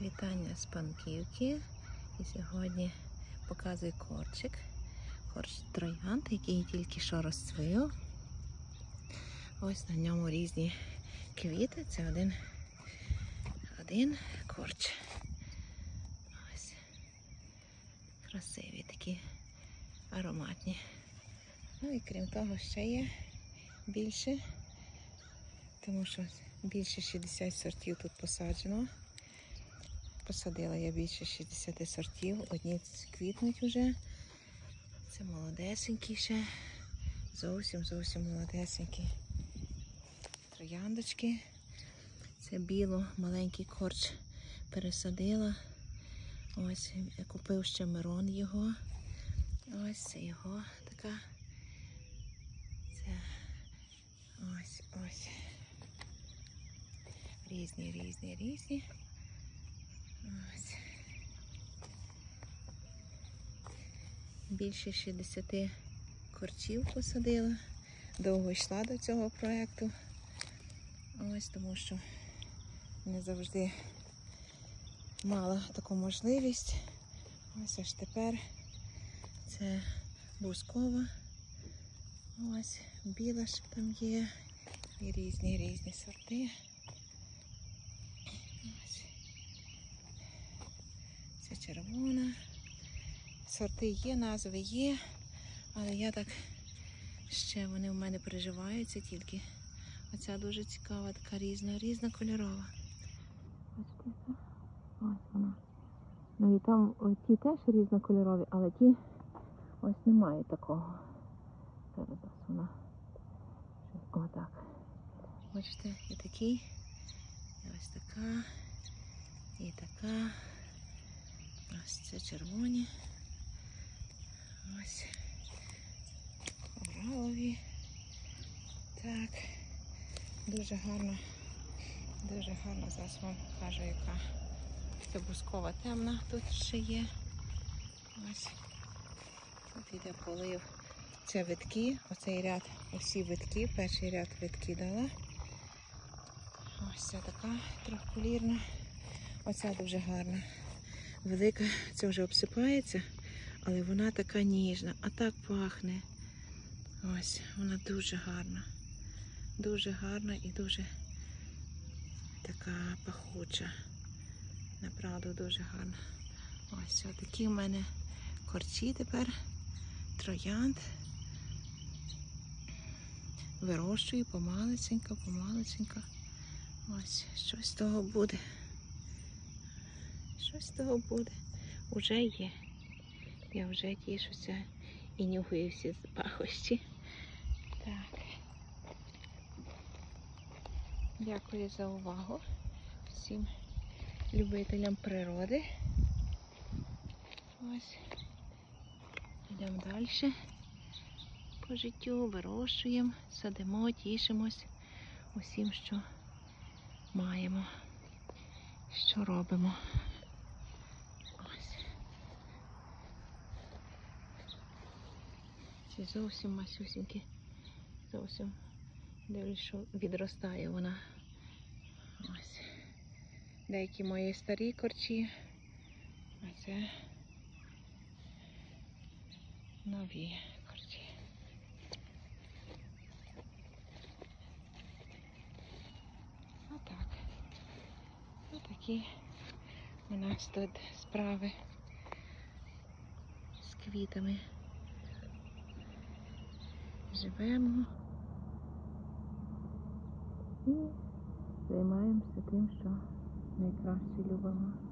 Вітання з Панківки. І сьогодні показую корчик. Корч троянд, який тільки що розцвів. Ось на ньому різні квіти. Це один корч. Ось. Красиві такі, ароматні. Ну і крім того ще є більше, тому що більше 60 сортів тут посаджено. Посадила я більше 60 сортів, одні квітнуть вже. Це молодесенькі ще, зовсім молодесенькі трояндочки. Це біло, маленький корч пересадила. Ось, я купив ще Мирон його. Ось це його така. Це ось. Різні. Ось. Більше 60 корчів посадила. Довго йшла до цього проєкту. Ось, тому що не завжди мала таку можливість. Ось аж тепер це бускова. Ось, біла ж там є. І різні сорти. Ось. Це червона. Сорти є, назви є, але я так ще вони в мене переживаються тільки. Оця дуже цікава, така різнокольорова. Ось вона. Ну і там ті теж різнокольорові, але ті ось немає такого. Зараз вона. Отак. Бачите, і такий, і ось така, і така. Ось це червоні. Ось. Коралові. Так. Дуже гарно. Зараз вам покажу, яка. Це бускова темна тут ще є. Ось. Тут йде полив. Це витки. Оцей ряд, усі витки. Перший ряд витки дала. Ось ця така трьохколірна. Оця дуже гарна. Велика, це вже обсипається, але вона така ніжна, а так пахне. Ось, вона дуже гарна. Дуже гарна і дуже така пахуча. Направду дуже гарна. Ось, отакі в мене корчі тепер. Троянд. Вирощую помалесенько. Ось, щось з того буде. Щось з того буде. Уже є. Я вже тішуся і нюхаю всі пахощі. Так. Дякую за увагу всім любителям природи. Ось. Йдемо далі по життю, вирощуємо, садимо, тішимось усім, що маємо, що робимо. Ці зовсім масюсінькі, зовсім дивлюсь, що відростає вона. Ось. Деякі мої старі корчі, а це нові корчі. Отак. Отакі у нас тут справи з квітами. Живемо і займаємося тим, що найкраще любимо.